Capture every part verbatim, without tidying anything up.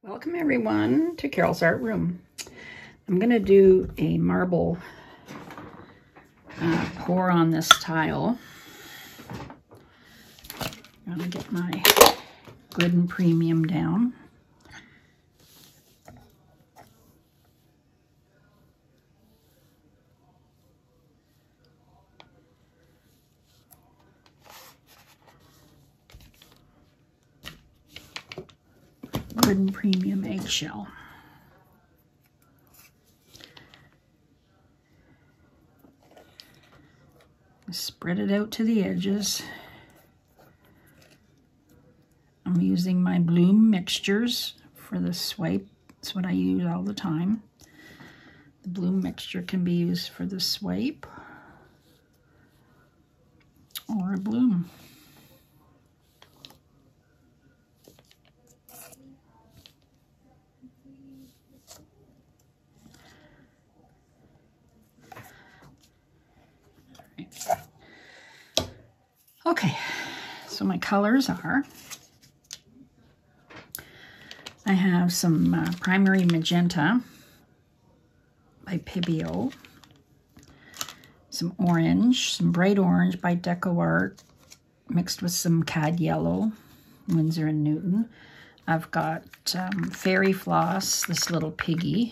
Welcome everyone to Carol's Art Room. I'm going to do a marble uh, pour on this tile. I'm going to get my Glidden Premium down. Glidden Premium Eggshell. Spread it out to the edges. I'm using my bloom mixtures for the swipe. That's what I use all the time. The bloom mixture can be used for the swipe or a bloom. Okay, so my colors are, I have some uh, primary magenta by Behr, some orange, some bright orange by DecoArt, mixed with some cad yellow, Winsor and Newton. I've got um, Fairy Floss, this little piggy.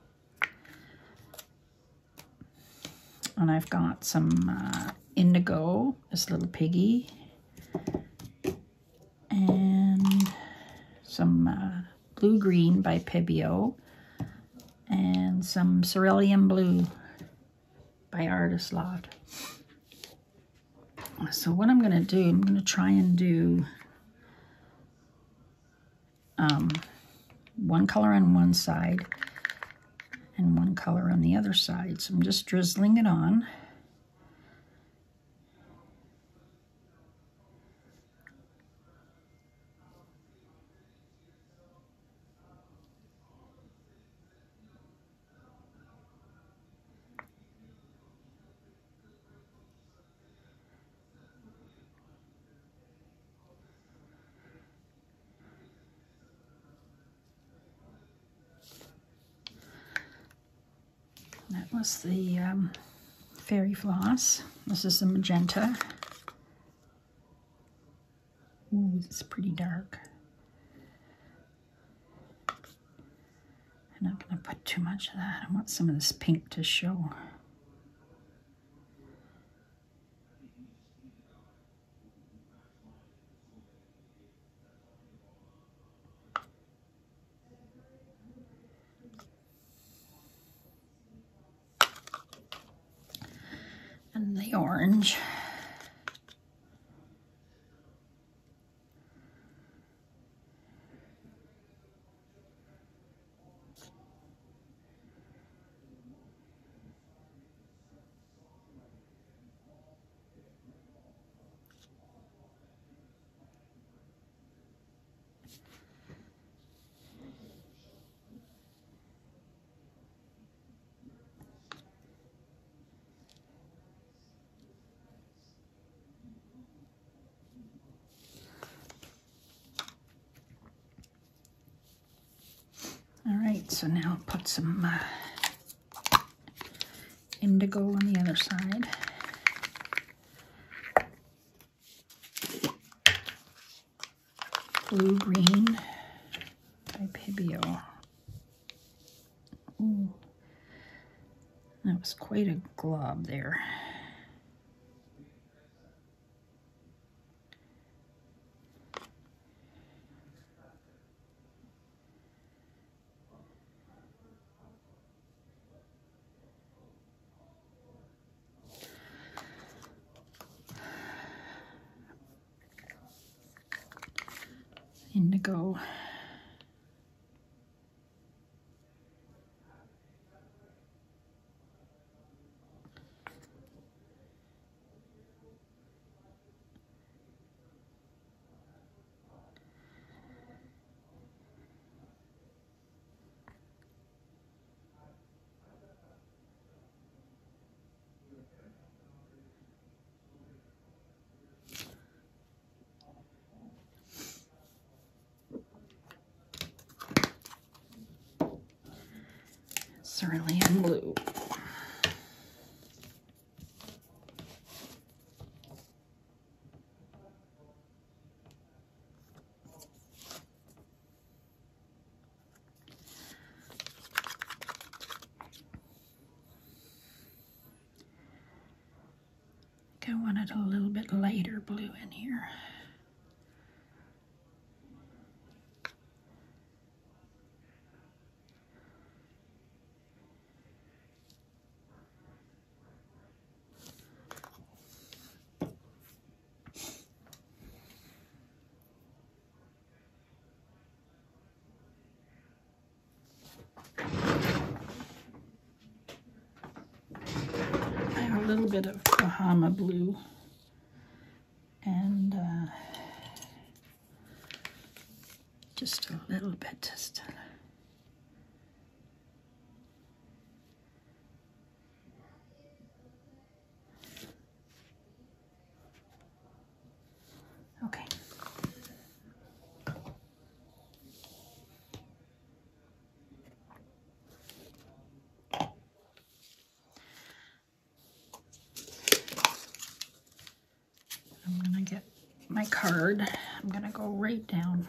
And I've got some uh, indigo, this little piggy, and some uh, blue-green by Behr, and some cerulean blue by Artist Lot. So what I'm going to do, I'm going to try and do um, one color on one side and one color on the other side. So I'm just drizzling it on. That was the um, Fairy Floss. This is the magenta. Ooh, it's pretty dark. I'm not going to put too much of that. I want some of this pink to show. And the orange. All right, so now I'll put some uh, indigo on the other side. Blue-green by Behr. Ooh, that was quite a glob there. Indigo. cerulean blue. I wanted a little bit lighter blue in here. A little bit of Bahama blue and uh, just a little bit just okay. I'm gonna get my card. I'm gonna go right down.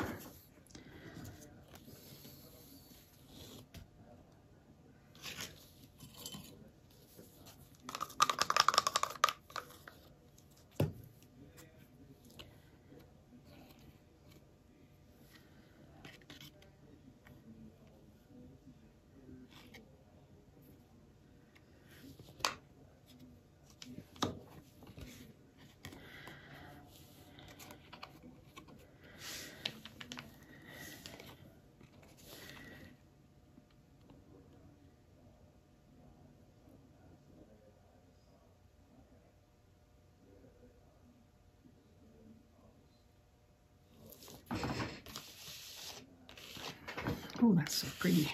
Oh, that's so pretty.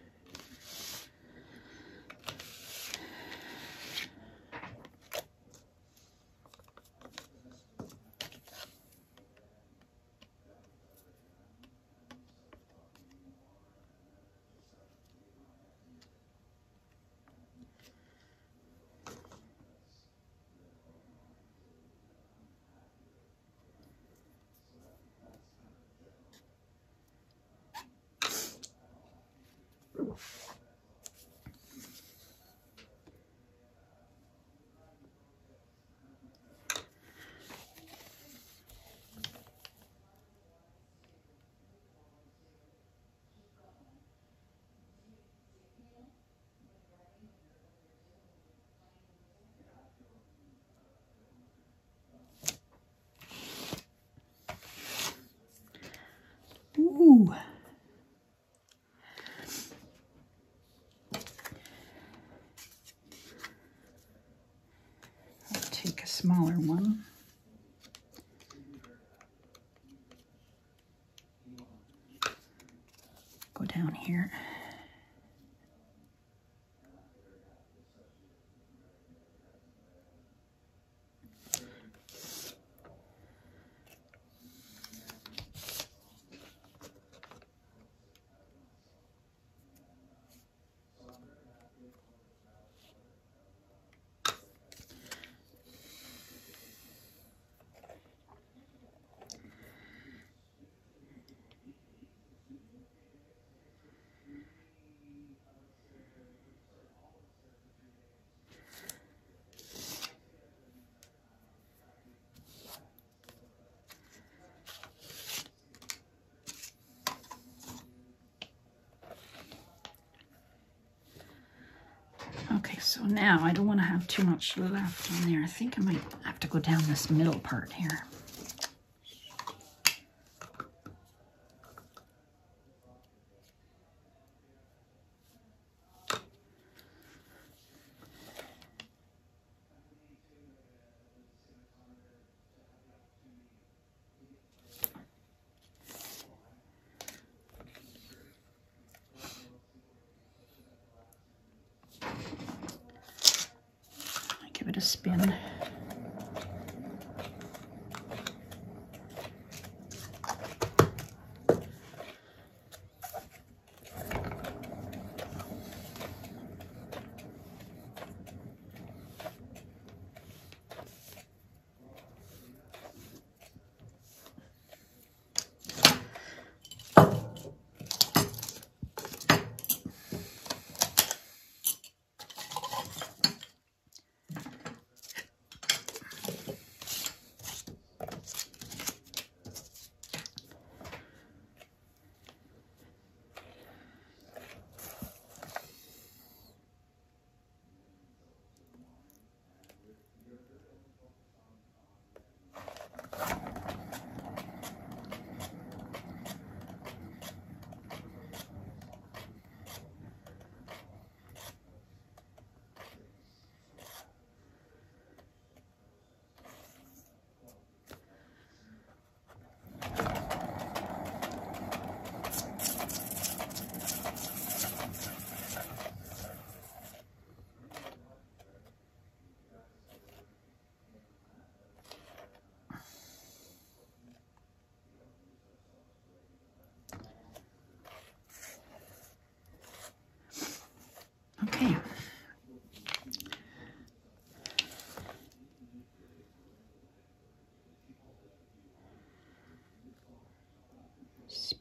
Ooh. I'll take a smaller one. Go down here. Okay, so now I don't want to have too much left on there. I think I might have to go down this middle part here. Give it a spin.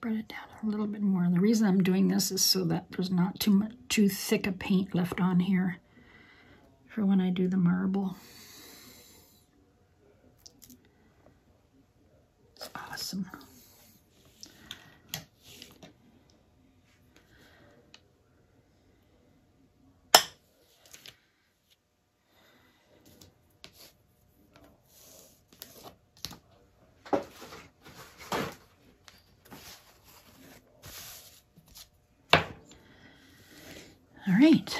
spread it down a little bit more. And the reason I'm doing this is so that there's not too much, too thick a paint left on here for when I do the marble. It's awesome. All right.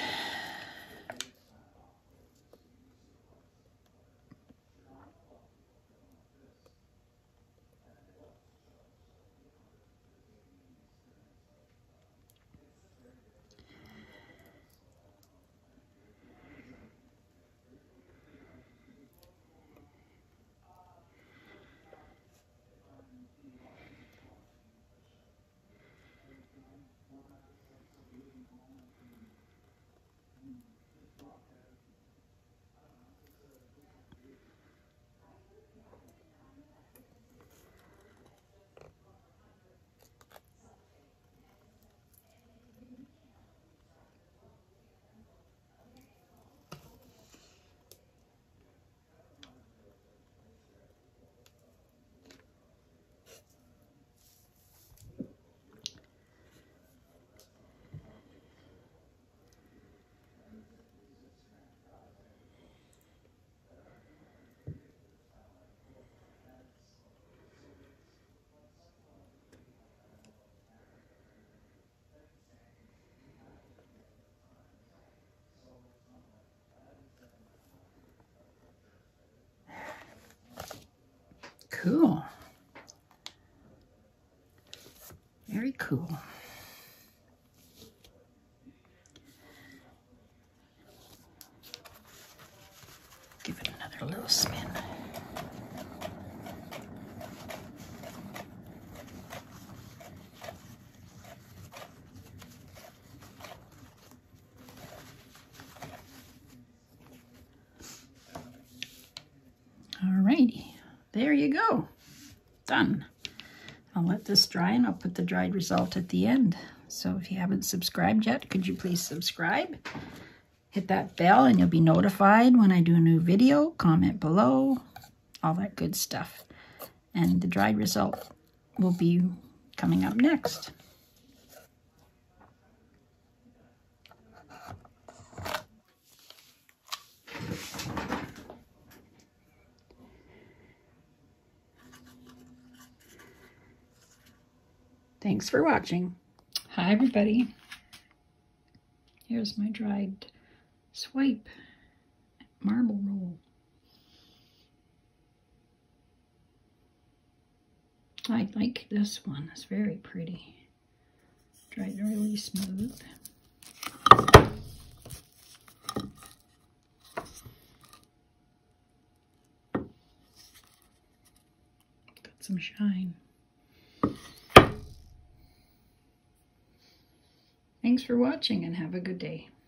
Cool. Very cool. Give it another little spin. Alrighty. There you go. Done. I'll let this dry and I'll put the dried result at the end. So if you haven't subscribed yet, could you please subscribe? Hit that bell and you'll be notified when I do a new video. Comment below, all that good stuff. And the dried result will be coming up next. Thanks for watching. Hi, everybody. Here's my dried swipe marble roll. I like this one. It's very pretty. Dried really smooth. Got some shine. Thanks for watching and have a good day.